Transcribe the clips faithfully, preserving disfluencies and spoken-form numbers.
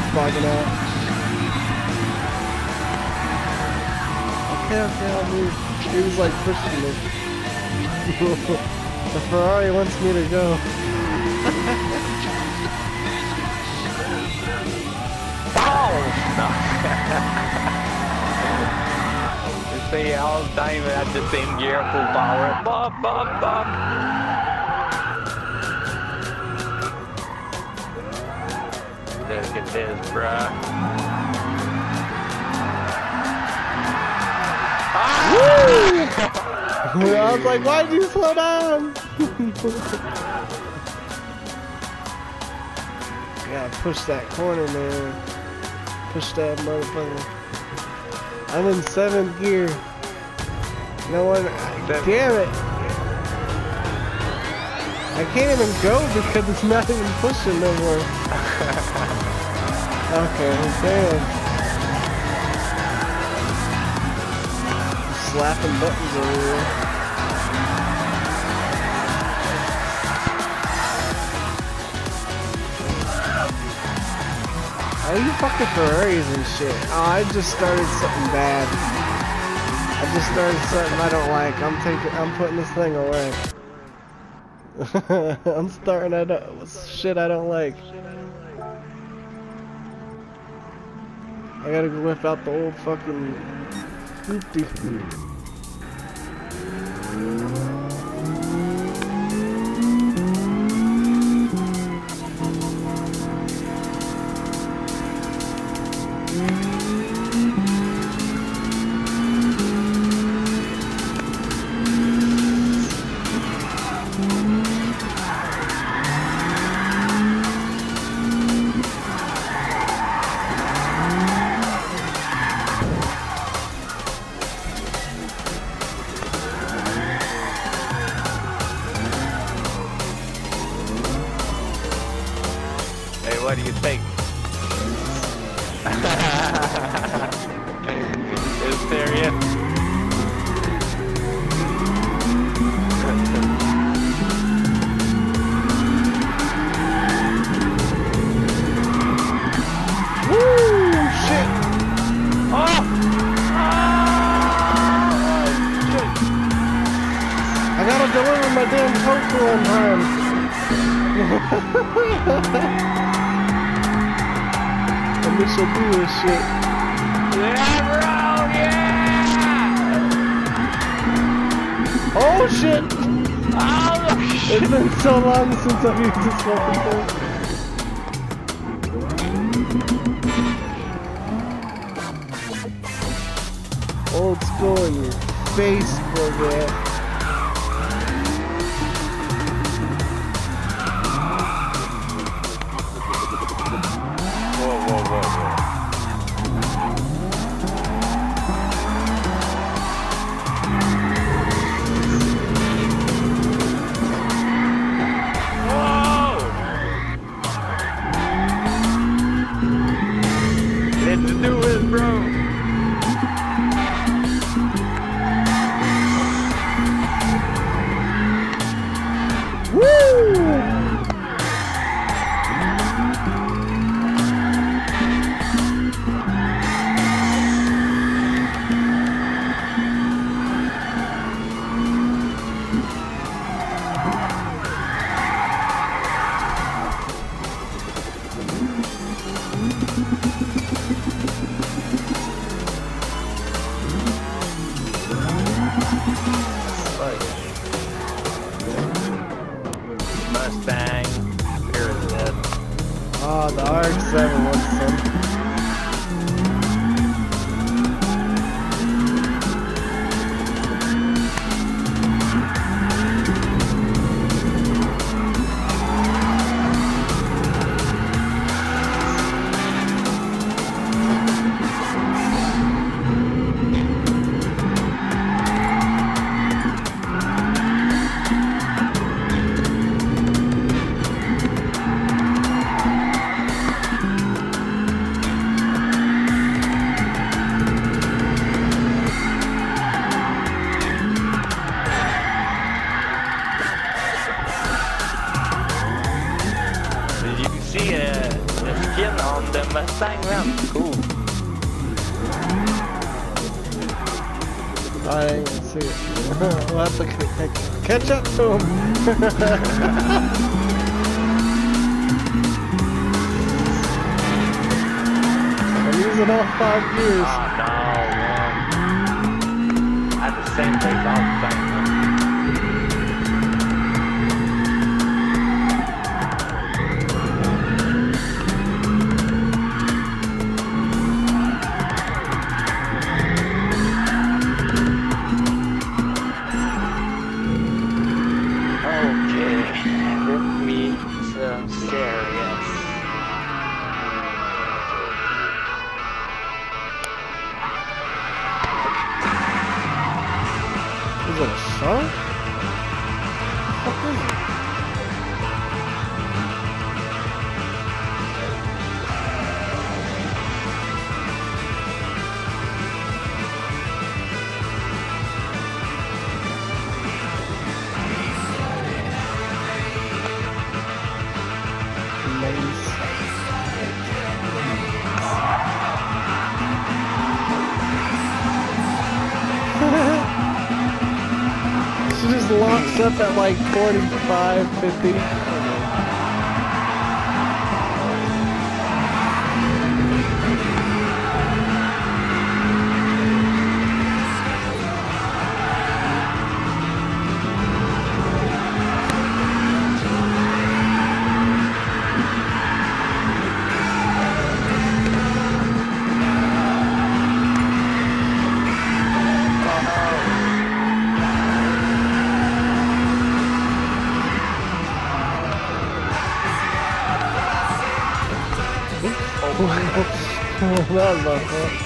fogging out. Okay, okay, I'll move. He was like pushing me. The Ferrari wants me to go. Oh! No. You see, all the time at the same gear, full power. Bop, bop, bop. Look at this, bruh. I was like, why'd you slow down? Gotta push that corner, man. Push that motherfucker. I'm in seventh gear. No one. Damn it. I can't even go because it's not even pushing no more. Okay, damn. Slapping buttons over here. Oh, you fucking Ferraris and shit. Oh, I just started something bad. I just started something I don't like. I'm taking, I'm putting this thing away. I'm starting at shit I don't like. I gotta go whip out the old fucking hoopty. What do you think? Is serious? Woo! Shit! Oh! Oh! Shit! I gotta deliver my damn tofu on time. I wish I do this shit. Yeah, bro! Yeah! Oh shit! Oh, shit! It's been so long since I've used this fucking thing. Old school in your face, Corvette. Whoa, whoa, whoa, whoa. Let's do it, bro. Mustang, Pyramid. Oh, the R X seven wants some. Mustang, man. Cool. I didn't even see it. We'll have to c catch up to him. I'm using all five gears. Oh no, man. At the same place all the time, man. Is it a song? What is it? Nice. She just locks up at like forty-five, fifty. That was my fault.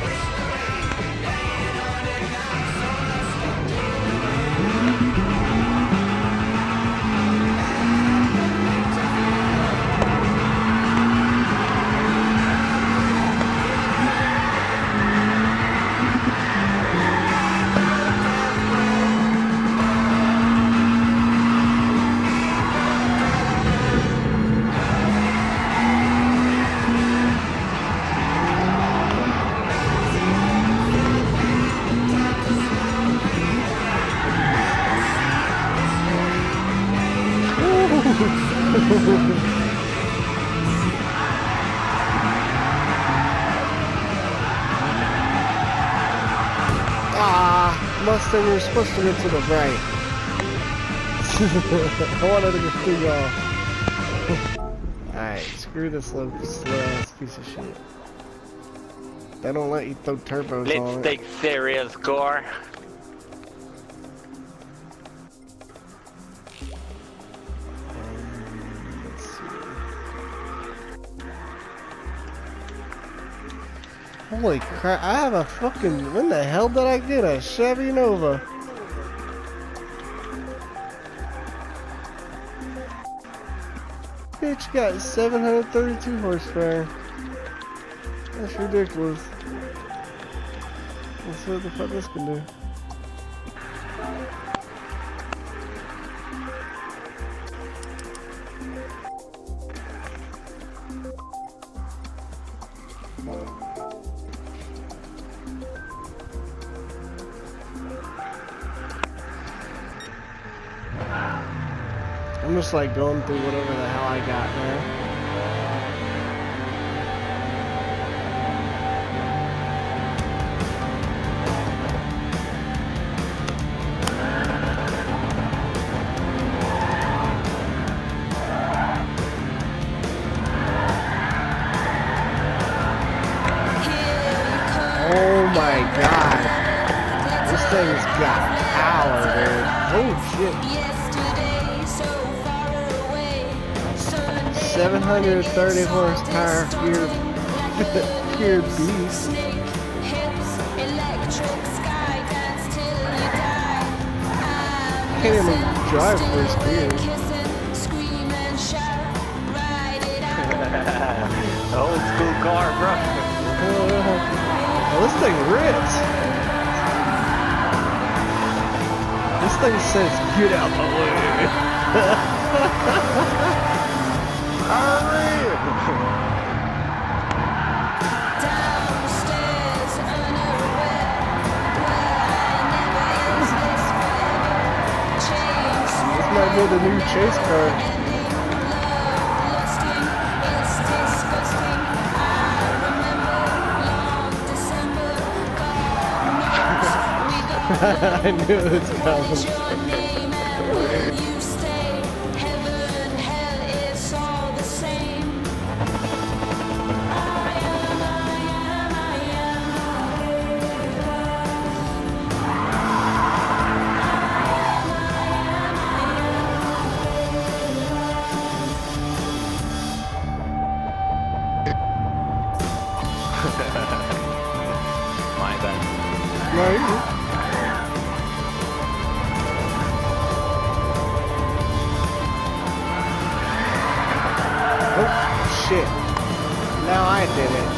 Ah, Mustang, you're supposed to get to the right. I wanted to get through y'all. Alright, screw this slow, slow ass piece of shit. They don't let you throw turbos Let's on it. take serious, Gore. Holy crap, I have a fucking, when the hell did I get a Chevy Nova? Bitch got seven hundred thirty-two horsepower. That's ridiculous. Let's see what the fuck this can do. I'm just like going through whatever the hell I got there. Oh my god. This thing's got power, dude. Oh shit. seven hundred thirty horsepower gear, gear beast. Can't even drive first gear. Old school car, bro. Oh, this thing rips. This thing says, "Get out the way." get a new chase car. I knew it was coming. My bad. No, you're good. Oh, shit. Now I did it.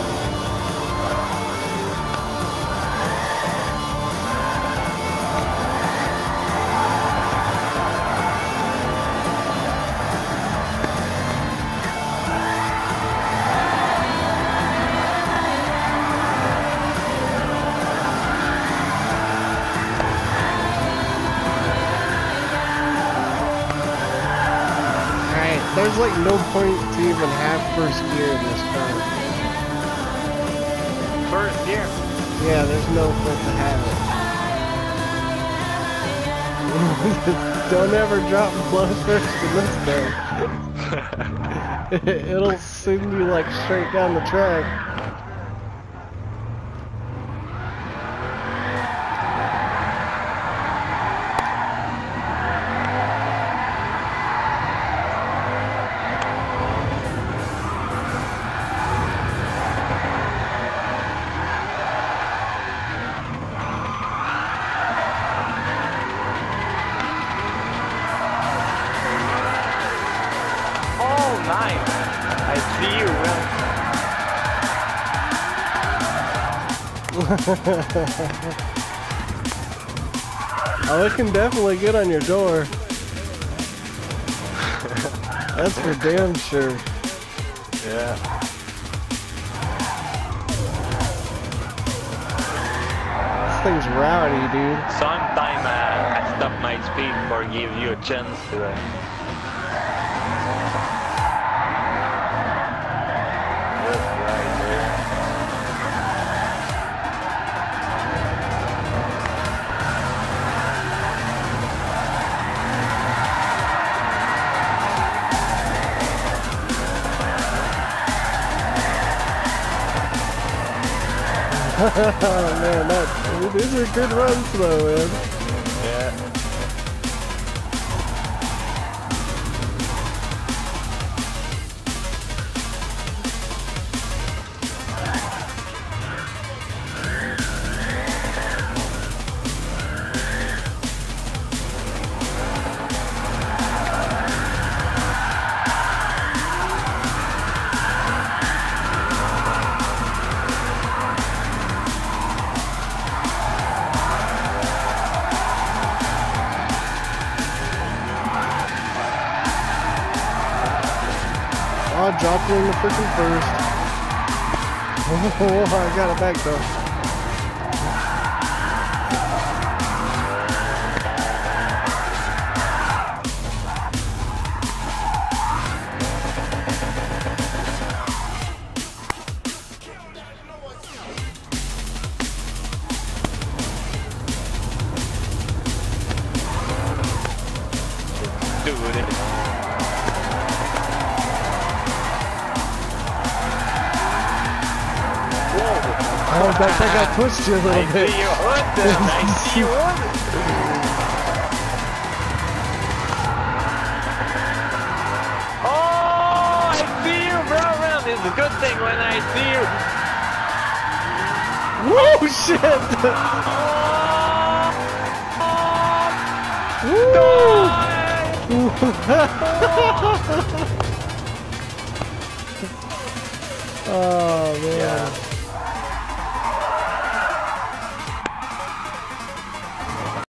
There's like no point to even have first gear in this car. First gear? Yeah, there's no point to have it. Don't ever drop below first in this thing. It'll send you like straight down the track. Nice. I see you, Will. Oh, it can definitely get on your door. That's for damn sure. Yeah. This thing's rowdy, dude. Sometime uh, I stop my speed for give you a chance to. Uh... Oh man, that, these are good runs though, man. Yeah. Oh, I dropped it in the freaking first. Oh, I got it back though. Dude. Oh, I think I pushed you a little I bit. see you hood then. I see you hood. Oh, I see you, bro. It's a good thing when I see you. Whoa, shit! Oh, Oh man. yeah.